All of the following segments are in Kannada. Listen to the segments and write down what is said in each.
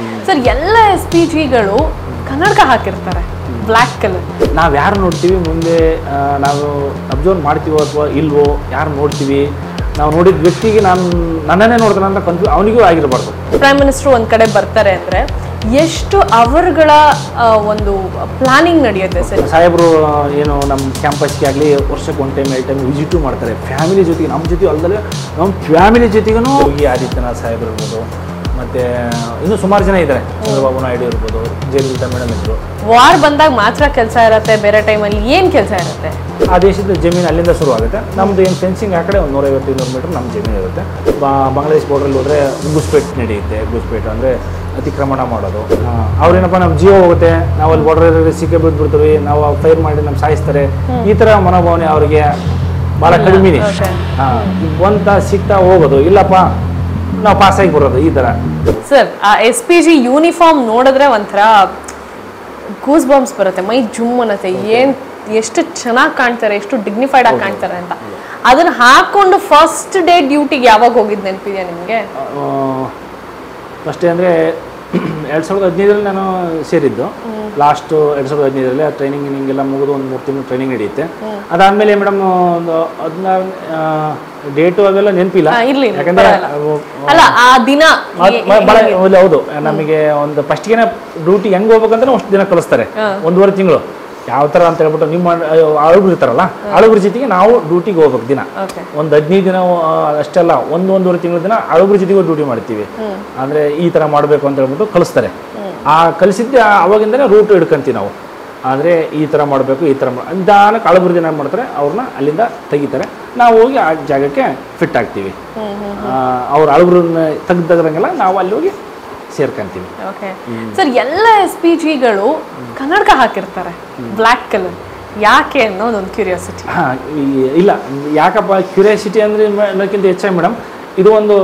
ಸರ್ ಎಲ್ಲ ಎಸ್ ಪಿ ಜಿಗಳು ಕನ್ನಡಕ ಹಾಕಿರ್ತಾರೆ ಬ್ಲ್ಯಾಕ್ ಕಲರ್. ನಾವು ಯಾರು ನೋಡ್ತೀವಿ ಮುಂದೆ ನಾವು ಅಬ್ಸರ್ವ್ ಮಾಡ್ತೀವೋ ಅಥವಾ ಇಲ್ವೋ, ಯಾರು ನೋಡ್ತೀವಿ, ನಾವು ನೋಡಿದ ವ್ಯಕ್ತಿಗೆ ನನ್ನನ್ನೇ ನೋಡ್ತಾನೆ ಅಂತ ಅವನಿಗೂ ಆಗಿರಬಾರ್ದು. ಪ್ರೈಮ್ ಮಿನಿಸ್ಟರ್ ಒಂದು ಕಡೆ ಬರ್ತಾರೆ ಅಂದರೆ ಎಷ್ಟು ಅವರ್ಗಳ ಒಂದು ಪ್ಲಾನಿಂಗ್ ನಡೆಯುತ್ತೆ ಸರ್? ಸಾಹೇಬರು ಏನು ನಮ್ಮ ಕ್ಯಾಂಪಸ್ಗೆ ಆಗಲಿ ವರ್ಷಕ್ಕೆ 1 ಟೈಮ್ 2 ಟೈಮ್ ವಿಸಿಟು ಮಾಡ್ತಾರೆ ಫ್ಯಾಮಿಲಿ ಜೊತೆಗೆ. ನಮ್ಮ ಜೊತೆ ಅಲ್ಲದೆ ನಮ್ಮ ಫ್ಯಾಮಿಲಿ ಜೊತೆಗೂ ಯೋಗಿ ಆದಿತ್ಯನಾಥ್ ಸಾಹೇಬರು ಇರ್ಬೋದು, ಮತ್ತು ಇನ್ನೂ ಸುಮಾರು ಜನ ಇದ್ದಾರೆ. ಚಂದ್ರಬಾಬು ನಾಯ್ಡು ಇರ್ಬೋದು, ಜಯಲಲಿತಾ ಮೇಡಮ್ ಇದ್ದರು. ವಾರ್ ಬಂದಾಗ ಮಾತ್ರ ಕೆಲಸ ಇರುತ್ತೆ, ಬೇರೆ ಟೈಮಲ್ಲಿ ಏನು ಕೆಲಸ ಇರುತ್ತೆ? ಆ ದೇಶದ ಜಮೀನು ಅಲ್ಲಿಂದ ಶುರು ಆಗುತ್ತೆ. ನಮ್ಮದು ಏನು ಫೆನ್ಸಿಂಗ್ ಆ ಕಡೆ ಒಂದು 150-200 ಮೀಟ್ರ್ ನಮ್ಮ ಜಮೀನು ಇರುತ್ತೆ. ಬಾಂಗ್ಲಾದೇಶ್ ಬಾರ್ಡ್ರಲ್ಲಿ ಹೋದರೆ ಗುಸ್ಪೇಟ್ ನಡೆಯುತ್ತೆ. ಗುಸ್ಪೇಟ್ ಅಂದರೆ ಅತಿಕ್ರಮಣ ಮಾಡೋದು. ಅವ್ರೇನಪ್ಪ ನಮ್ಮ ಜೀವ ಹೋಗುತ್ತೆ, ನಾವು ಅಲ್ಲಿ ಬಾರ್ಡ್ರಲ್ಲಿ ಸಿಕ್ಕೇ ಬಿಡ್ಬಿಡ್ತೀವಿ, ನಾವು ಫೈರ್ ಮಾಡಿ ನಮ್ಮ ಸಾಯಿಸ್ತಾರೆ, ಈ ಥರ ಮನೋಭಾವನೆ ಅವರಿಗೆ ಭಾಳ ಕಡಿಮೆ. ಒಂತ ಸಿಗ್ತಾ ಹೋಗೋದು, ಇಲ್ಲಪ್ಪ ನಾವು ಪಾಸಾಗಿ ಬರೋದು, ಈ ಥರ. ಸರ್ ಆ ಎಸ್ ಪಿ ಜಿ ಯೂನಿಫಾರ್ಮ್ ನೋಡಿದ್ರೆ ಒಂಥರ ಗೂಸ್ ಬಾಂಬ್ಸ್ ಬರುತ್ತೆ, ಮೈ ಜುಮ್ ಅನ್ನತ್ತೆ. ಎಷ್ಟು ಚೆನ್ನಾಗಿ ಕಾಣ್ತಾರೆ, ಎಷ್ಟು ಡಿಗ್ನಿಫೈಡ್ ಆಗಿ ಕಾಣ್ತಾರೆ ಅಂತ. ಅದನ್ನ ಹಾಕೊಂಡು ಫಸ್ಟ್ ಡೇ ಡ್ಯೂಟಿಗೆ ಯಾವಾಗ ಹೋಗಿದ್ದು ನೆನಪಿದೆಯಾ ನಿಮಗೆ? ಫಸ್ಟೇ ಅಂದರೆ 2015ರಲ್ಲಿ ನಾನು ಸೇರಿದ್ದು. ಲಾಸ್ಟ್ 2015ರಲ್ಲಿ ಆ ಟ್ರೈನಿಂಗ್ ಹಿಂಗೆಲ್ಲ ಮುಗಿದು ಒಂದು 3 ತಿಂಗಳು ಟ್ರೈನಿಂಗ್ ನಡೆಯುತ್ತೆ. ಅದಾದಮೇಲೆ ಮೇಡಮ್ ಒಂದು 16 ಡೇಟು ಅವೆಲ್ಲ ನೆನಪಿಲ್ಲ, ಯಾಕಂದರೆ ಆ ದಿನ ಭಾಳ ಹೌದು. ನಮಗೆ ಒಂದು ಫಸ್ಟ್ಗೆ ಡ್ಯೂಟಿ ಹೆಂಗೆ ಹೋಗ್ಬೇಕಂದ್ರೆ ಅಷ್ಟು ದಿನ ಕಳಿಸ್ತಾರೆ, 1.5 ತಿಂಗಳು. ಯಾವ ಥರ ಅಂತ ಹೇಳ್ಬಿಟ್ಟು ನಿಮ್ಮ ಆಳುಗಳು ಇರ್ತಾರಲ್ಲ, ಆಳುಗಳ ಜೊತೆಗೆ ನಾವು ಡ್ಯೂಟಿಗೆ ಹೋಗ್ಬೇಕು ದಿನ. ಒಂದು 15 ದಿನ ಅಷ್ಟೆಲ್ಲ 1-1.5 ತಿಂಗಳ ದಿನ ಆಳುಗಳ ಜೊತೆಗೆ ಡ್ಯೂಟಿ ಮಾಡ್ತೀವಿ. ಅಂದರೆ ಈ ಥರ ಮಾಡಬೇಕು ಅಂತ ಹೇಳ್ಬಿಟ್ಟು ಕಳಿಸ್ತಾರೆ. ಆ ಕಲಿಸಿದ್ದೆ ಅವಾಗಿಂದನೇ ರೂಟ್ ಹಿಡ್ಕೊಂತೀವಿ ನಾವು. ಅಂದರೆ ಈ ಥರ ಮಾಡಬೇಕು, ಈ ಥರ ನಿಧಾನಕ್ಕೆ ಆಳುಗಳ ದಿನ ಮಾಡ್ತಾರೆ, ಅವ್ರನ್ನ ಅಲ್ಲಿಂದ ತೆಗಿತಾರೆ. ನಾವು ಹೋಗಿ ಆ ಜಾಗಕ್ಕೆ ಫಿಟ್ ಆಗ್ತೀವಿ. ಅವ್ರ ಆಳುಗಳನ್ನ ತೆಗ್ದಂಗೆಲ್ಲ ನಾವು ಅಲ್ಲಿ ಹೋಗಿ ಸೇರ್ಕೊಂತೀವಿ. ಸರ್ ಎಲ್ಲ ಎಸ್ ಪಿ ಜಿಗಳು ಕನ್ನಡಕ ಹಾಕಿರ್ತಾರೆ ಬ್ಲ್ಯಾಕ್ ಕಲರ್, ಯಾಕೆ ಅನ್ನೋದೊಂದು ಕ್ಯೂರಿಯಾಸಿಟಿ. ಇಲ್ಲ, ಯಾಕಪ್ಪ ಕ್ಯೂರಿಯಾಸಿಟಿ ಅಂದರೆ ಅನ್ನೋದಕ್ಕಿಂತ ಹೆಚ್ಚಾಗಿ ಮೇಡಮ್, ಇದು ಒಂದು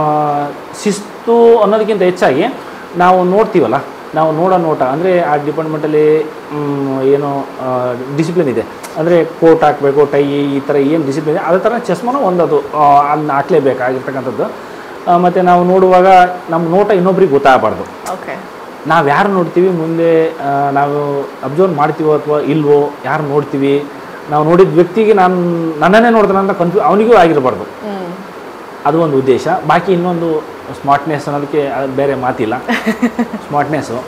ಶಿಸ್ತು ಅನ್ನೋದಕ್ಕಿಂತ ಹೆಚ್ಚಾಗಿ ನಾವು ನೋಡ್ತೀವಲ್ಲ, ನಾವು ನೋಟ ಅಂದರೆ ಆ ಡಿಪಾರ್ಟ್ಮೆಂಟಲ್ಲಿ ಏನೋ ಡಿಸಿಪ್ಲಿನ್ ಇದೆ. ಅಂದರೆ ಕೋಟ್ ಹಾಕಬೇಕು, ಟೈ, ಈ ಥರ ಏನು ಡಿಸಿಪ್ಲಿನ್ ಇದೆ, ಅದೇ ಥರ ಚಸ್ಮಾನು ಒಂದದು ಅದನ್ನ ಹಾಕ್ಲೇಬೇಕಾಗಿರ್ತಕ್ಕಂಥದ್ದು. ಮತ್ತು ನಾವು ನೋಡುವಾಗ ನಮ್ಮ ನೋಟ ಇನ್ನೊಬ್ರಿಗೆ ಗೊತ್ತಾಗಬಾರ್ದು. ನಾವು ಯಾರು ನೋಡ್ತೀವಿ ಮುಂದೆ ನಾವು ಅಬ್ಸರ್ವ್ ಮಾಡ್ತೀವೋ ಅಥವಾ ಇಲ್ವೋ, ಯಾರು ನೋಡ್ತೀವಿ, ನಾವು ನೋಡಿದ ವ್ಯಕ್ತಿಗೆ ನನ್ನನ್ನೇ ನೋಡ್ತಾನೆ ಅಂತ ಅವನಿಗೂ ಆಗಿರಬಾರ್ದು. ಅದು ಒಂದು ಉದ್ದೇಶ. ಬಾಕಿ ಇನ್ನೊಂದು ಸ್ಮಾರ್ಟ್ನೆಸ್ ಅನ್ನೋದಕ್ಕೆ ಬೇರೆ ಮಾತಿಲ್ಲ, ಸ್ಮಾರ್ಟ್ನೆಸ್ಸು.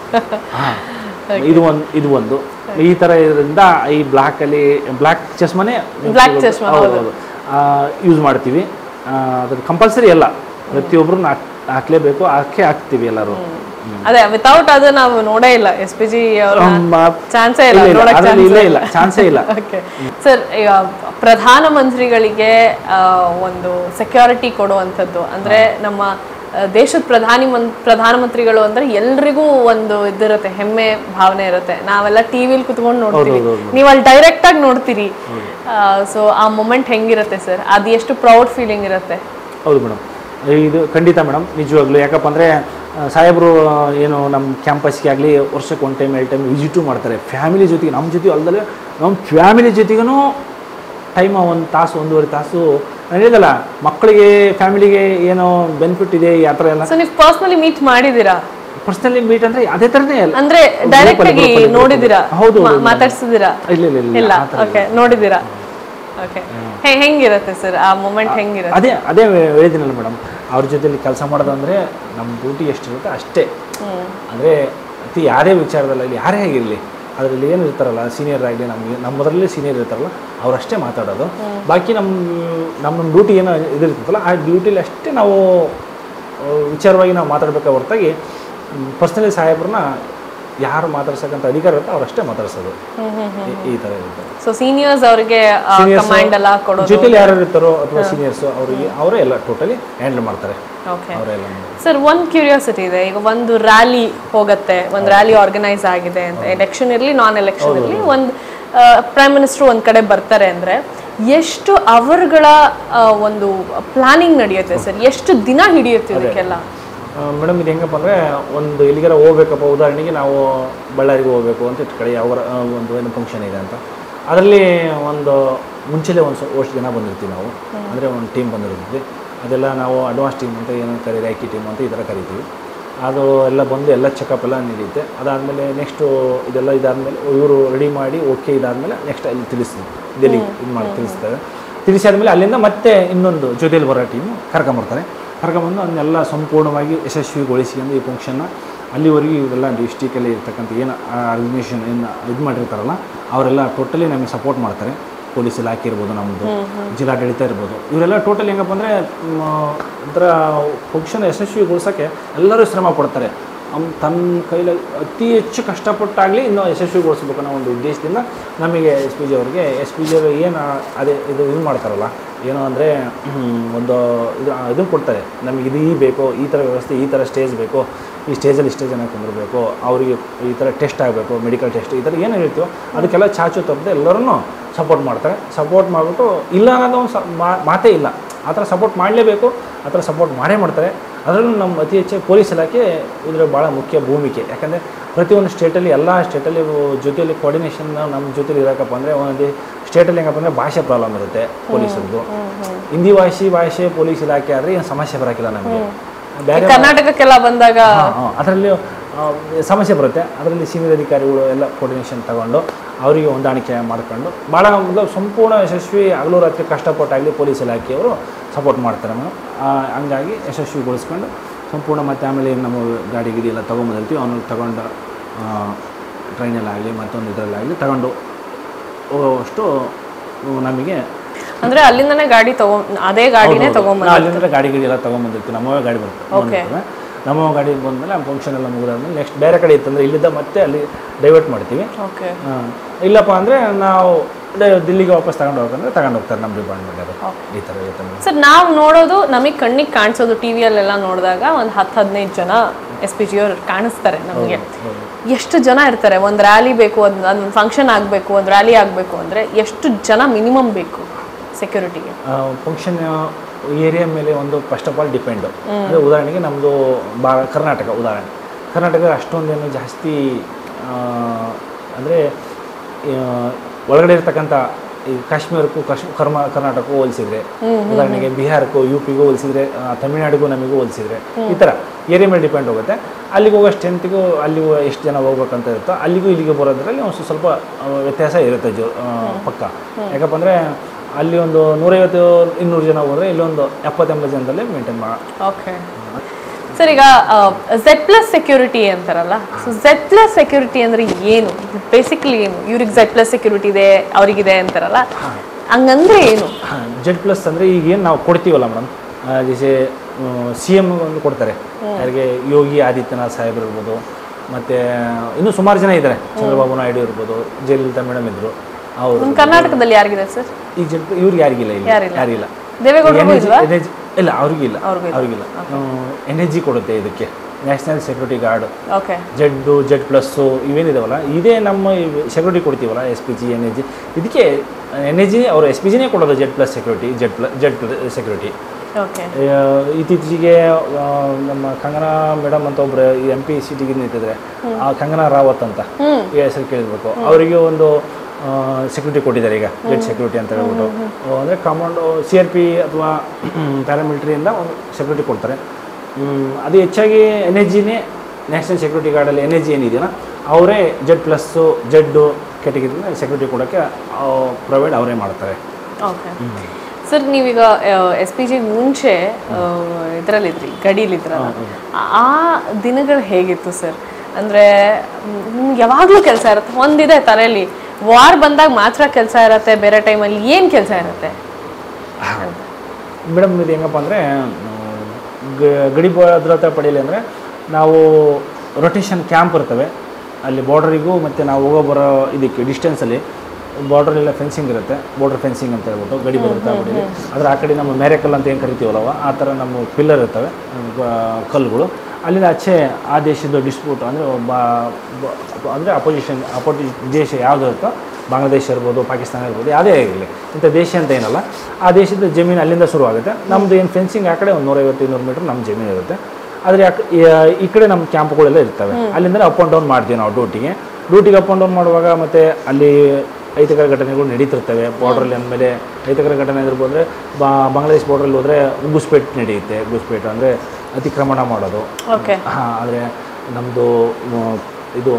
ಇದು ಒಂದು ಈ ಥರ ಇದರಿಂದ ಈ ಬ್ಲ್ಯಾಕ್ ಚಸ್ಮಾನೇ ಯೂಸ್ ಮಾಡ್ತೀವಿ. ಅದು ಕಂಪಲ್ಸರಿ ಅಲ್ಲ, ಪ್ರತಿಯೊಬ್ಬರು ಹಾಕ್ಲೇಬೇಕು, ಹಾಕ್ತೀವಿ ಎಲ್ಲರೂ. ಅದೇ ವಿತೌಟ್ ಅದು ನಾವು ನೋಡೇ ಇಲ್ಲ ಎಸ್ ಪಿ ಜಿ ಚಾನ್ಸೇ ಇಲ್ಲ, ಚಾನ್ಸೇ ಇಲ್ಲ. ಸರ್, ಈಗ ಪ್ರಧಾನಮಂತ್ರಿಗಳಿಗೆ ಒಂದು ಸೆಕ್ಯೂರಿಟಿ ಕೊಡುವಂಥದ್ದು ಅಂದ್ರೆ ನಮ್ಮ ದೇಶದ ಪ್ರಧಾನಮಂತ್ರಿಗಳು ಅಂದ್ರೆ ಎಲ್ರಿಗೂ ಒಂದು ಇದಿರುತ್ತೆ, ಹೆಮ್ಮೆ ಭಾವನೆ ಇರುತ್ತೆ. ನಾವೆಲ್ಲ ಟಿವಿಲಿ ಕುತ್ಕೊಂಡು ನೋಡ್ತೀವಿ, ನೀವು ಅಲ್ಲಿ ಡೈರೆಕ್ಟ್ ಆಗಿ ನೋಡ್ತೀರಿ. ಸೊ ಆ ಮೊಮೆಂಟ್ ಹೆಂಗಿರುತ್ತೆ ಸರ್? ಅದು ಎಷ್ಟು ಪ್ರೌಡ್ ಫೀಲಿಂಗ್ ಇರುತ್ತೆ? ಹೌದು ಮೇಡಮ್, ಇದು ಖಂಡಿತ ಮೇಡಮ್, ನಿಜವಾಗ್ಲೂ. ಯಾಕಪ್ಪ ಅಂದರೆ ಸಾಹೇಬರು ಏನು ನಮ್ಮ ಕ್ಯಾಂಪಸ್ಗೆ ಆಗಲಿ ವರ್ಷಕ್ಕೆ 1 ಟೈಮ್ 2 ಟೈಮ್ ವಿಸಿಟು ಮಾಡ್ತಾರೆ ಫ್ಯಾಮಿಲಿ ಜೊತೆಗೆ. ನಮ್ಮ ಜೊತೆ ಅಲ್ಲದೆ ನಮ್ಮ ಫ್ಯಾಮಿಲಿ ಜೊತೆಗೂ ಟೈಮ್ 1 ತಾಸು 1.5 ತಾಸು ಹೇಳಿದಲ್ಲ, ಮಕ್ಕಳಿಗೆ ಫ್ಯಾಮಿಲಿಗೆ ಏನೋ ಬೆನಿಫಿಟ್ ಇದೆ ಆ ಥರ ಎಲ್ಲ. ಸೊ ನೀವು ಪರ್ಸನಲಿ ಮೀಟ್ ಮಾಡಿದ್ದೀರಾ? ಪರ್ಸನಲಿ ಮೀಟ್ ಅಂದರೆ ಅದೇ ಥರನೇ ಅಂದರೆ ಡೈರೆಕ್ಟ್ ಆಗಿ ನೋಡಿದ್ದೀರಾ? ಹೌದು, ಮಾತಾಡ್ಸಿದ್ದೀರಾ? ಇಲ್ಲ, ಓಕೆ, ನೋಡಿದ್ದೀರಾ. ಓಕೆ, ಹೆಂಗಿರುತ್ತೆ ಸರ್ ಆ ಮೊಮೆಂಟ್? ಹೆಂಗಿರುತ್ತೆ? ಅದೇ ಹೇಳಿದ್ದೀನಲ್ಲ ಮೇಡಮ್, ಅವ್ರ ಜೊತೆಲಿ ಕೆಲಸ ಮಾಡೋದಂದರೆ ನಮ್ಮ ಡ್ಯೂಟಿ ಎಷ್ಟಿರುತ್ತೆ ಅಷ್ಟೇ. ಅಂದರೆ ಅತಿ ಯಾರೇ ವಿಚಾರದಲ್ಲಿ ಯಾರೇ ಆಗಿರಲಿ, ಅದರಲ್ಲಿ ಏನು ಇರ್ತಾರಲ್ಲ ಸೀನಿಯರ್ ಆಗಲಿ, ನಮ್ಮದರಲ್ಲಿ ಸೀನಿಯರ್ ಇರ್ತಾರಲ್ಲ ಅವರಷ್ಟೇ ಮಾತಾಡೋದು. ಬಾಕಿ ನಮ್ಮ ಡ್ಯೂಟಿ ಏನೋ ಇದಿರ್ತಲ್ಲ ಆ ಡ್ಯೂಟಿಲಿ ಅಷ್ಟೇ ನಾವು ವಿಚಾರವಾಗಿ ನಾವು ಮಾತಾಡಬೇಕಾಗಿ ಹೊರತಾಗಿ ಪರ್ಸನಲಿ ಸಾಹೇಬ್ರನ್ನ ಯಾರು ಮಾತಾಡ್ಸಕ್ಕಂಥ ಅಧಿಕಾರ ಇರುತ್ತೆ ಅವರಷ್ಟೇ ಮಾತಾಡ್ಸೋದು, ಈ ಥರ ಇರುತ್ತೆ. ಸೊ ಸೀನಿಯರ್ಸ್ ಅವರಿಗೆ ಕಮಾಂಡ್ ಎಲ್ಲ ಕೊಡೋದು, ಜೊತೆಲಿ ಯಾರು ಇರ್ತಾರೋ ಅಥವಾ ಸೀನಿಯರ್ಸ್ ಅವರೇ ಎಲ್ಲ ಟೋಟಲಿ ಹ್ಯಾಂಡಲ್ ಮಾಡ್ತಾರೆ. ಸರ್, ಒಂದು ಕ್ಯೂರಿಯಾಸಿಟಿ ಇದೆ. ಈಗ ಒಂದು ರ್ಯಾಲಿ ಹೋಗುತ್ತೆ, ಒಂದು ರ್ಯಾಲಿ ಆರ್ಗನೈಸ್ ಆಗಿದೆ ಅಂತ, ಎಲೆಕ್ಷನ್ ಇರಲಿ ನಾನ್ ಎಲೆಕ್ಷನ್ ಇರಲಿ, ಒಂದು ಪ್ರೈಮ್ ಮಿನಿಸ್ಟರ್ ಒಂದು ಕಡೆ ಬರ್ತಾರೆ ಅಂದರೆ ಎಷ್ಟು ಅವರ್ಗಳ ಒಂದು ಪ್ಲಾನಿಂಗ್ ನಡೆಯುತ್ತೆ ಸರ್? ಎಷ್ಟು ದಿನ ಹಿಡಿಯುತ್ತೆ ಇದಕ್ಕೆಲ್ಲ? ಮೇಡಮ್, ಇದು ಹೆಂಗಪ್ಪ ಅಂದರೆ ಒಂದು ಎಲ್ಲಿಗಾರ ಹೋಗ್ಬೇಕಪ್ಪ, ಉದಾಹರಣೆಗೆ ನಾವು ಬಳ್ಳಾರಿಗೆ ಹೋಗಬೇಕು ಅಂತ ಇಟ್ಕೊಳ್ಳಿ, ಅವರ ಒಂದು ಏನು ಫಂಕ್ಷನ್ ಇದೆ ಅಂತ. ಅದರಲ್ಲಿ ಒಂದು ಮುಂಚೆಲೇ ಅಷ್ಟು ಜನ ಬಂದಿರ್ತೀವಿ ನಾವು, ಅಂದರೆ ಒಂದು ಟೀಮ್ ಬಂದಿರ್ತೀವಿ. ಅದೆಲ್ಲ ನಾವು ಅಡ್ವಾನ್ಸ್ ಟೀಮ್ ಅಂತ ಏನೋ ಕರೀರಿ, ಐಕಿ ಟೀಮ್ ಅಂತ ಈ ಥರ ಕರಿತೀವಿ. ಅದು ಎಲ್ಲ ಬಂದು ಎಲ್ಲ ಚೆಕಪ್ ಎಲ್ಲ ನಡೆಯುತ್ತೆ. ಅದಾದಮೇಲೆ ನೆಕ್ಸ್ಟು ಇದೆಲ್ಲ ಇದಾದಮೇಲೆ ಇವರು ರೆಡಿ ಮಾಡಿ ಓಕೆ ಇದಾದಮೇಲೆ ನೆಕ್ಸ್ಟ್ ಅಲ್ಲಿ ತಿಳಿಸ್ತೀವಿ, ಡೆಲ್ಲಿಗೆ ಇದು ಮಾಡಿ ತಿಳಿಸ್ತಾರೆ. ತಿಳಿಸಾದ್ಮೇಲೆ ಅಲ್ಲಿಂದ ಮತ್ತೆ ಇನ್ನೊಂದು ಜೊತೆಯಲ್ಲಿ ಬರೋ ಟೀಮು ಕರ್ಕೊಂಬರ್ತಾರೆ. ಕರ್ಕೊಂಬಂದು ಅದನ್ನೆಲ್ಲ ಸಂಪೂರ್ಣವಾಗಿ ಯಶಸ್ವಿಗೊಳಿಸಿಕೊಂಡು ಈ ಫಂಕ್ಷನ್ನ ಅಲ್ಲಿವರೆಗೂ ಇವರೆಲ್ಲ ಡಿಸ್ಟಿಕಲ್ಲಿ ಇರ್ತಕ್ಕಂಥ ಏನು ಆರ್ಗನೈಸೇಷನ್ ಏನು ಇದು ಮಾಡಿರ್ತಾರಲ್ಲ ಅವರೆಲ್ಲ ಟೋಟಲಿ ನಮಗೆ ಸಪೋರ್ಟ್ ಮಾಡ್ತಾರೆ. ಪೊಲೀಸ್ ಇಲಾಖೆ ಇರ್ಬೋದು, ನಮ್ಮದು ಜಿಲ್ಲಾಡಳಿತ ಇರ್ಬೋದು, ಇವರೆಲ್ಲ ಟೋಟಲ್ ಹೆಂಗಪ್ಪ ಅಂದರೆ ಒಂಥರ ಫಂಕ್ಷನ್ ಯಶಸ್ವಿಗೊಳಿಸೋಕ್ಕೆ ಎಲ್ಲರೂ ಶ್ರಮ ಪಡ್ತಾರೆ. ತನ್ನ ಕೈಲಿ ಅತಿ ಹೆಚ್ಚು ಕಷ್ಟಪಟ್ಟಾಗಲಿ ಇನ್ನೂ ಯಶಸ್ವಿಗೊಳಿಸ್ಬೇಕು ಅನ್ನೋ ಒಂದು ಉದ್ದೇಶದಿಂದ ನಮಗೆ ಎಸ್ ಪಿ ಜಿ ಅವ್ರಿಗೆ ಅವರು ಏನು ಅದೇ ಇದು ಮಾಡ್ತಾರಲ್ಲ, ಏನು ಅಂದರೆ ಒಂದು ಇದನ್ನು ಕೊಡ್ತಾರೆ ನಮಗೆ ಇದು ಬೇಕು, ಈ ಥರ ವ್ಯವಸ್ಥೆ, ಈ ಥರ ಸ್ಟೇಜ್ ಬೇಕು, ಈ ಸ್ಟೇಜಲ್ಲಿ ಇಷ್ಟೇ ಜನ ಕುಂದಿರಬೇಕು, ಅವರಿಗೆ ಈ ಥರ ಟೆಸ್ಟ್ ಆಗಬೇಕು, ಮೆಡಿಕಲ್ ಟೆಸ್ಟ್, ಈ ಥರ ಏನು ಹೇಳ್ತೀವೋ ಅದಕ್ಕೆಲ್ಲ ಚಾಚು ತಪ್ಪದೆ ಎಲ್ಲರೂ ಸಪೋರ್ಟ್ ಮಾಡ್ತಾರೆ. ಸಪೋರ್ಟ್ ಮಾಡಿಬಿಟ್ಟು ಇಲ್ಲ ಅನ್ನೋದು ಒಂದು ಮಾತೇ ಇಲ್ಲ, ಆ ಥರ ಸಪೋರ್ಟ್ ಮಾಡಲೇಬೇಕು, ಆ ಥರ ಸಪೋರ್ಟ್ ಮಾಡೇ ಮಾಡ್ತಾರೆ. ಅದರಲ್ಲೂ ನಮ್ಮ ಅತಿ ಹೆಚ್ಚು ಪೊಲೀಸ್ ಇಲಾಖೆ ಇದರ ಭಾಳ ಮುಖ್ಯ ಭೂಮಿಕೆ. ಯಾಕಂದರೆ ಪ್ರತಿಯೊಂದು ಸ್ಟೇಟಲ್ಲಿ ಎಲ್ಲ ಸ್ಟೇಟಲ್ಲಿ ಜೊತೆಯಲ್ಲಿ ಕೋರ್ಡಿನೇಷನ್ ನಮ್ಮ ಜೊತೆಲಿ ಇರೋಕ್ಕಪ್ಪ ಅಂದರೆ ಒಂದೊಂದು ಸ್ಟೇಟಲ್ಲಿ ಹೆಂಗಪ್ಪ ಅಂದರೆ ಭಾಷೆ ಪ್ರಾಬ್ಲಮ್ ಇರುತ್ತೆ ಪೊಲೀಸರದ್ದು. ಹಿಂದಿ ಭಾಷೆ ಪೊಲೀಸ್ ಇಲಾಖೆ ಆದರೆ ಏನು ಸಮಸ್ಯೆ ಬರೋಕ್ಕಿಲ್ಲ ನಮಗೆ. ಬೇರೆ ಕರ್ನಾಟಕಕ್ಕೆಲ್ಲ ಬಂದಾಗ ಅದರಲ್ಲಿ ಸಮಸ್ಯೆ ಬರುತ್ತೆ. ಅದರಲ್ಲಿ ಸೀನಿಯರ್ ಅಧಿಕಾರಿಗಳು ಎಲ್ಲ ಕೋರ್ಡಿನೇಷನ್ ತಗೊಂಡು ಅವರಿಗೆ ಹೊಂದಾಣಿಕೆ ಮಾಡ್ಕೊಂಡು ಭಾಳ ಸಂಪೂರ್ಣ ಯಶಸ್ವಿ ಹಗಲು ರಾತ್ರಿ ಕಷ್ಟಪಟ್ಟಾಗಲಿ ಪೊಲೀಸ್ ಇಲಾಖೆಯವರು ಸಪೋರ್ಟ್ ಮಾಡ್ತಾರೆ ಮೇಡಮ್. ಹಂಗಾಗಿ ಯಶಸ್ವಿಗೊಳಿಸ್ಕೊಂಡು ಸಂಪೂರ್ಣ ಮತ್ತು ಆಮೇಲೆ ನಮ್ಮ ಗಾಡಿ ಗಿಡಿ ಎಲ್ಲ ತೊಗೊಂಬಂದಿರ್ತೀವಿ, ಅವನು ತಗೊಂಡು ಟ್ರೈನಲ್ಲಾಗಲಿ ಮತ್ತೊಂದು ಇದರಲ್ಲಾಗಲಿ ತಗೊಂಡು ಹೋಗೋವಷ್ಟು ನಮಗೆ ಅಂದರೆ ಅಲ್ಲಿಂದನೇ ಗಾಡಿ ಅದೇ ಗಾಡಿನೇ ತೊಗೊಂಬಂದು ಅಲ್ಲಿಂದ ಗಾಡಿ ಗಿಡಿ ಎಲ್ಲ ತೊಗೊಂಬಂದಿರ್ತೀವಿ. ನಮ್ಮವೇ ಗಾಡಿ ಬರ್ತದೆ. ನಮ್ಮ ಗಾಡಿ ಬಂದಮೇಲೆ ಆ ಫಂಕ್ಷನ್ ಎಲ್ಲ ಮುಗಿದಾದ್ಮೇಲೆ ನೆಕ್ಸ್ಟ್ ಬೇರೆ ಕಡೆ ಇತ್ತಂದರೆ ಇಲ್ಲಿದ್ದ ಮತ್ತೆ ಅಲ್ಲಿ ಡೈವರ್ಟ್ ಮಾಡ್ತೀವಿ. ಇಲ್ಲಪ್ಪ ಅಂದರೆ ನಾವು ದಿಲ್ಲಿಗೆ ವಾಪಸ್ ತಗೊಂಡು ಹೋಗ್ತಾರೆ ನಮ್ಮ ಡಿಪಾರ್ಟ್ಮೆಂಟ್. ಈ ಥರ ಇರುತ್ತೆ ಸರ್. ನಾವು ನೋಡೋದು ನಮಗೆ ಕಣ್ಣಿಗೆ ಕಾಣಿಸೋದು ಟಿವಿಯಲ್ಲೆಲ್ಲ ನೋಡಿದಾಗ ಒಂದು 10-15 ಜನ ಎಸ್ ಪಿ ಜಿ ಅವ್ರು ಕಾಣಿಸ್ತಾರೆ ನಮಗೆ. ಎಷ್ಟು ಜನ ಇರ್ತಾರೆ? ಒಂದು ರ್ಯಾಲಿ ಬೇಕು, ಒಂದು ಫಂಕ್ಷನ್ ಆಗಬೇಕು, ಒಂದು ರ್ಯಾಲಿ ಆಗಬೇಕು ಅಂದರೆ ಎಷ್ಟು ಜನ ಮಿನಿಮಮ್ ಬೇಕು ಸೆಕ್ಯೂರಿಟಿಗೆ? ಫಂಕ್ಷನ್ ಏರಿಯಾ ಮೇಲೆ ಒಂದು ಫಸ್ಟ್ ಆಫ್ ಆಲ್ ಡಿಪೆಂಡು. ಅಂದರೆ ಉದಾಹರಣೆಗೆ ನಮ್ಮದು ಕರ್ನಾಟಕ ಅಷ್ಟೊಂದೇನು ಜಾಸ್ತಿ ಅಂದರೆ ಒಳಗಡೆ ಇರ್ತಕ್ಕಂಥ ಈ ಕಾಶ್ಮೀರಕ್ಕೂ ಕರ್ನಾಟಕಕ್ಕೂ ಹೋಲಿಸಿದ್ರೆ, ಉದಾಹರಣೆಗೆ ಬಿಹಾರಕ್ಕೂ UPಗೂ ಹೋಲಿಸಿದ್ರೆ, ತಮಿಳ್ನಾಡಿಗೂ ನಮಗೂ ಹೋಲಿಸಿದ್ರೆ, ಈ ಥರ ಏರಿಯಾ ಮೇಲೆ ಡಿಪೆಂಡ್ ಹೋಗುತ್ತೆ. ಅಲ್ಲಿಗೆ ಹೋಗೋ ಸ್ಟ್ರೆಂತ್ಗೂ ಅಲ್ಲಿಗೂ ಎಷ್ಟು ಜನ ಹೋಗ್ಬೇಕಂತ ಇರುತ್ತೋ ಅಲ್ಲಿಗೂ ಇಲ್ಲಿಗೆ ಬರೋದ್ರಲ್ಲಿ ಒಂದು ಸ್ವಲ್ಪ ವ್ಯತ್ಯಾಸ ಇರುತ್ತೆ ಪಕ್ಕ. ಯಾಕಪ್ಪ ಅಂದರೆ ಅಲ್ಲಿ ಒಂದು 150-200 ಜನ ಹೋದರೆ ಇಲ್ಲೊಂದು 70-80 ಜನದಲ್ಲೇ ಮೇಂಟೈನ್ ಮಾಡಿ. Okay sir. ಈಗ Z+ ಸೆಕ್ಯೂರಿಟಿ ಅಂತಾರಲ್ಲ, ಸೊ Z+ ಸೆಕ್ಯೂರಿಟಿ ಅಂದರೆ ಏನು? ಬೇಸಿಕಲಿ ಏನು? ಇವ್ರಿಗೆ Z+ ಸೆಕ್ಯೂರಿಟಿ ಇದೆ, ಅವರಿಗಿದೆ ಅಂತಾರಲ್ಲ, ಹಂಗಂದ್ರೆ ಏನು? Z+ ಅಂದರೆ ಈಗ ಏನು ನಾವು ಕೊಡ್ತೀವಲ್ಲ ಮೇಡಮ್, ಜೈಸೆ CM ಒಂದು ಕೊಡ್ತಾರೆ, ಯಾರಿಗೆ ಯೋಗಿ ಆದಿತ್ಯನಾಥ್ ಸಾಹೇಬ್ರು ಇರ್ಬೋದು, ಮತ್ತು ಇನ್ನೂ ಸುಮಾರು ಜನ ಇದ್ದಾರೆ, ಚಂದ್ರಬಾಬು ನಾಯ್ಡು ಇರ್ಬೋದು, ಜಯಲಲಿತಾ ಮೇಡಮ್ ಇದ್ದರು. ಅವರು ಕರ್ನಾಟಕದಲ್ಲಿ ಯಾರಿಗಿದೆ ಸರ್? ಈ ಇವ್ರಿಗೆ ಯಾರಿಗಿಲ್ಲ, ಯಾರಿಲ್ಲ. ದೇವೇಗೌಡರು ಇಲ್ಲ, ಅವ್ರಿಗಿಲ್ಲ. NSG ಕೊಡುತ್ತೆ ಇದಕ್ಕೆ, ನ್ಯಾಷನಲ್ ಸೆಕ್ಯೂರಿಟಿ ಗಾರ್ಡ್. Z+ ಇವೇನಿದಾವಲ್ಲ, ಇದೇ ನಮ್ಮ ಸೆಕ್ಯೂರಿಟಿ ಕೊಡ್ತೀವಲ್ಲ, SPG NSG, ಇದಕ್ಕೆ NSG ಅವರು SPGನೇ ಕೊಡೋದು Z+ ಸೆಕ್ಯೂರಿಟಿ, Z+ ಸೆಕ್ಯೂರಿಟಿ. ಇತ್ತೀಚೆಗೆ ನಮ್ಮ ಕಂಗನಾ ಮೇಡಮ್ ಅಂತ ಒಬ್ರು MP ಸೀಟಿಗೆ ನಿಂತಿದ್ರೆ, ಆ ಕಂಗನಾ ರಾವತ್ ಅಂತ ಹೆಸರು ಕೇಳಿರ್ಬೇಕು, ಅವರಿಗೆ ಒಂದು ಸೆಕ್ಯೂರಿಟಿ ಕೊಟ್ಟಿದ್ದಾರೆ ಈಗ, ಜೆಡ್ ಸೆಕ್ಯೂರಿಟಿ ಅಂತ ಹೇಳ್ಬಿಟ್ಟು. ಅಂದರೆ ಕಮಾಂಡೋ CRP ಅಥವಾ ಪ್ಯಾರಾಮಿಲಿಟ್ರಿಯಿಂದ ಒಂದು ಸೆಕ್ಯೂರಿಟಿ ಕೊಡ್ತಾರೆ. ಅದು ಹೆಚ್ಚಾಗಿ NSGನೇ, ನ್ಯಾಷನಲ್ ಸೆಕ್ಯೂರಿಟಿ ಗಾರ್ಡಲ್ಲಿ NSG ಏನಿದೆಯಲ್ಲ ಅವರೇ Z+ Z ಕ್ಯಾಟಗರಿನ ಸೆಕ್ಯೂರಿಟಿ ಕೊಡೋಕ್ಕೆ ಪ್ರೊವೈಡ್ ಅವರೇ ಮಾಡ್ತಾರೆ. Okay sir. ನೀವೀಗ SPG ಮುಂಚೆ ಇದರಲ್ಲಿದ್ರಿ, ಗಡಿಲಿದ್ರಲ್ಲ, ಆ ದಿನಗಳು ಹೇಗಿತ್ತು ಸರ್? ಅಂದರೆ ಯಾವಾಗಲೂ ಕೆಲಸ ಇರುತ್ತೆ, ಒಂದಿದೆ ತಲೆಯಲ್ಲಿ, ವಾರ್ ಬಂದಾಗ ಮಾತ್ರ ಕೆಲಸ ಇರುತ್ತೆ, ಬೇರೆ ಟೈಮಲ್ಲಿ ಏನು ಕೆಲಸ ಇರುತ್ತೆ ಮೇಡಮ್? ಇದು ಹೆಂಗಪ್ಪ ಅಂದರೆ ಗಡಿ ಭದ್ರತೆ ಪಡೆಯಲಿ ಅಂದರೆ ನಾವು ರೊಟೇಷನ್ ಕ್ಯಾಂಪ್ ಇರ್ತವೆ ಅಲ್ಲಿ ಬಾರ್ಡರಿಗೂ, ಮತ್ತು ನಾವು ಹೋಗೋ ಬರೋ ಇದಕ್ಕೆ ಡಿಸ್ಟೆನ್ಸಲ್ಲಿ ಬಾರ್ಡ್ರಲ್ಲೆಲ್ಲ ಫೆನ್ಸಿಂಗ್ ಇರುತ್ತೆ, ಬಾರ್ಡರ್ ಫೆನ್ಸಿಂಗ್ ಅಂತ ಹೇಳ್ಬಿಟ್ಟು ಗಡಿ ಭದ್ರತಾ ಪಡೆಯಲಿ. ಅದರ ಆ ಕಡೆ ನಮ್ಮ ಮ್ಯಾರೆಕಲ್ ಅಂತ ಏನು ಕರಿತೀವಲ್ಲವ, ಆ ಥರ ನಮ್ಮ ಪಿಲ್ಲರ್ ಇರ್ತವೆ, ಕಲ್ಲುಗಳು. ಅಲ್ಲಿಂದ ಆಚೆ ಆ ದೇಶದ ಡಿಸ್ಪ್ಯೂಟ್ ಅಂದರೆ ಅಂದರೆ ಅಪೋಸಿಷನ್ ದೇಶ ಯಾವುದು ಇರುತ್ತೋ, ಬಾಂಗ್ಲಾದೇಶ ಇರ್ಬೋದು, ಪಾಕಿಸ್ತಾನ ಇರ್ಬೋದು, ಯಾವುದೇ ಆಗಿರಲಿ, ಇಂಥ ದೇಶ ಅಂತ ಏನಲ್ಲ, ಆ ದೇಶದ ಜಮೀನು ಅಲ್ಲಿಂದ ಶುರುವಾಗುತ್ತೆ. ನಮ್ಮದು ಏನು ಫೆನ್ಸಿಂಗ್ ಆ ಕಡೆ ಒಂದು 150-200 ಮೀಟ್ರ್ ನಮ್ಮ ಜಮೀನು ಇರುತ್ತೆ. ಆದರೆ ಈ ಕಡೆ ನಮ್ಮ ಕ್ಯಾಂಪ್ಗಳೆಲ್ಲ ಇರ್ತವೆ. ಅಲ್ಲಿಂದ ಅಪ್ ಆ್ಯಂಡ್ ಡೌನ್ ಮಾಡ್ತೀವಿ ನಾವು ಡ್ಯೂಟಿಗೆ ಅಪ್ ಆ್ಯಂಡ್ ಡೌನ್ ಮಾಡುವಾಗ. ಮತ್ತು ಅಲ್ಲಿ ಅಹಿತಕರ ಘಟನೆಗಳು ನಡೀತಿರ್ತವೆ ಬಾರ್ಡ್ರಲ್ಲಿ. ಅಂದಮೇಲೆ ಅಹಿತಕರ ಘಟನೆ ಇರ್ಬೋದು ಅಂದರೆ ಬಾಂಗ್ಲಾದೇಶ ಬಾರ್ಡ್ರಲ್ಲಿ ಹೋದರೆ ಗುಸ್ಪೇಟ್ ನಡೆಯುತ್ತೆ. ಗುಸ್ಪೇಟ್ ಅಂದರೆ ಅತಿಕ್ರಮಣ ಮಾಡೋದು. ಓಕೆ. ಆದರೆ ನಮ್ಮದು ಇದು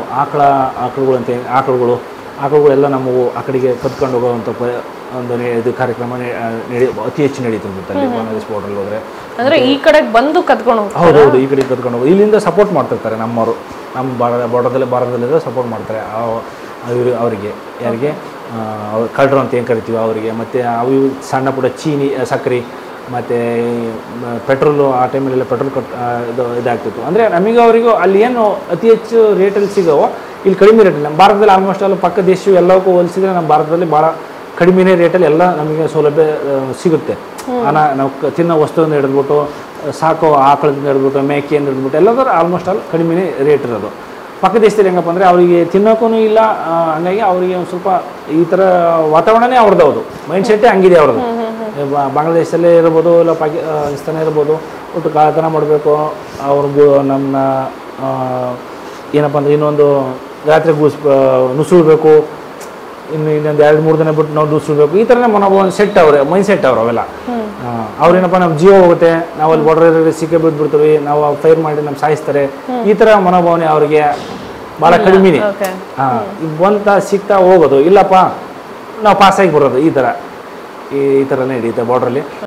ಆಕಳುಗಳೆಲ್ಲ ನಮ್ಮವು ಆ ಕಡೆಗೆ ಕದ್ಕೊಂಡು ಹೋಗುವಂಥ ಒಂದು ಇದು ಕಾರ್ಯಕ್ರಮ ಅತಿ ಹೆಚ್ಚು ನಡೀತದೆ ಅಲ್ಲಿ ಬಾಂಗ್ಲಾದೇಶ ಬಾರ್ಡ್ರಲ್ಲಿ ಹೋದರೆ. ಅಂದರೆ ಈ ಕಡೆಗೆ ಬಂದು ಕದ್ಕೊಂಡು ಹೋಗ್ತಾರೆ. ಹೌದೌದು, ಈ ಕಡೆಗೆ ಕದ್ಕೊಂಡು ಹೋಗೋದು. ಇಲ್ಲಿಂದ ಸಪೋರ್ಟ್ ಮಾಡ್ತಿರ್ತಾರೆ ನಮ್ಮವರು, ನಮ್ಮ ಭಾರತದಲ್ಲಿರೋ ಸಪೋರ್ಟ್ ಮಾಡ್ತಾರೆ ಅವರಿಗೆ. ಯಾರಿಗೆ ಕಳ್ಳರು ಅಂತ ಏನು ಕರಿತೀವಿ ಅವರಿಗೆ. ಮತ್ತು ಅವು ಸಣ್ಣ ಪುಟ್ಟ ಚೀನಿ ಸಕ್ಕರೆ ಮತ್ತು ಪೆಟ್ರೋಲು, ಆ ಟೈಮಲ್ಲೆಲ್ಲ ಪೆಟ್ರೋಲ್ ಇದಾಗ್ತಿತ್ತು. ಅಂದರೆ ನಮಗೆ ಅವರಿಗೂ ಅಲ್ಲಿ ಏನು ಅತಿ ಹೆಚ್ಚು ರೇಟಲ್ಲಿ ಸಿಗೋವೋ ಇಲ್ಲಿ ಕಡಿಮೆ ರೇಟಲ್ಲಿ. ನಮ್ಮ ಭಾರತದಲ್ಲಿ ಆಲ್ಮೋಸ್ಟ್ ಎಲ್ಲ ಪಕ್ಕ ದೇಶವು ಎಲ್ಲವಕ್ಕೂ ಹೋಲಿಸಿದ್ರೆ ನಮ್ಮ ಭಾರತದಲ್ಲಿ ಭಾಳ ಕಡಿಮೆ ರೇಟಲ್ಲಿ ಎಲ್ಲ ನಮಗೆ ಸೌಲಭ್ಯ ಸಿಗುತ್ತೆ. ನಾವು ತಿನ್ನೋ ವಸ್ತುವಿಂದ ಹಿಡಿದ್ಬಿಟ್ಟು, ಸಾಕೋ ಆಕಳದಿಂದ ಹಿಡಿದ್ಬಿಟ್ಟು, ಮೇಕೆಯಿಂದ ಹಿಡಿದ್ಬಿಟ್ಟು ಎಲ್ಲದರ ಆಲ್ಮೋಸ್ಟ್ ಆಲ್ ಕಡಿಮೆ ರೇಟ್ ಇರೋದು. ಪಕ್ಕ ದೇಶದಲ್ಲಿ ಹೆಂಗಪ್ಪ ಅಂದರೆ ಅವರಿಗೆ ತಿನ್ನೋಕ್ಕೂ ಇಲ್ಲ, ಹಂಗಾಗಿ ಅವರಿಗೆ ಒಂದು ಸ್ವಲ್ಪ ಈ ಥರ ವಾತಾವರಣನೇ ಅವ್ರದ್ದು, ಹೌದು ಮೈಂಡ್ ಸೆಟ್ಟೇ ಹಂಗಿದೆ ಅವ್ರದ್ದು. ಬಾಂಗ್ಲಾದೇಶದಲ್ಲೇ ಇರ್ಬೋದು, ಇಲ್ಲ ಪಾಕಿಸ್ತಾನ ಇರ್ಬೋದು, ಒಟ್ಟು ಕಾಳತನ ಮಾಡಬೇಕು ಅವ್ರಿಗೂ. ನಮ್ಮ ಏನಪ್ಪ ಅಂದರೆ ಇನ್ನೊಂದು ರಾತ್ರಿ ನುಸುಳ್ಬೇಕು, ಇನ್ನೊಂದು 2-3 ದಿನ ಬಿಟ್ಟು ನಾವು ನುಸುಳ್ಬೇಕು, ಈ ಥರನೇ ಮನೋಭಾವ ಸೆಟ್ ಮೈಂಡ್ ಸೆಟ್ ಅವೆಲ್ಲ. ಅವ್ರೇನಪ್ಪ ನಮ್ಮ ಜೀವ ಹೋಗುತ್ತೆ, ನಾವು ಅಲ್ಲಿ ಬಾರ್ಡರ್ ಸಿಕ್ಕೇ ಬಿಡ್ಬಿಡ್ತೀವಿ, ನಾವು ಫೈರ್ ಮಾಡಿ ನಮ್ಮ ಸಾಯಿಸ್ತಾರೆ, ಈ ಥರ ಮನೋಭಾವನೆ ಅವರಿಗೆ ಭಾಳ ಕಡಿಮೆನೇ. ಬಂತ ಸಿಗ್ತಾ ಹೋಗೋದು, ಇಲ್ಲಪ್ಪ ನಾವು ಪಾಸಾಗಿ ಬರೋದು, ಈ ಥರನೇ ನಡೀತೆ ಬಾರ್ಡ್ರಲ್ಲಿ.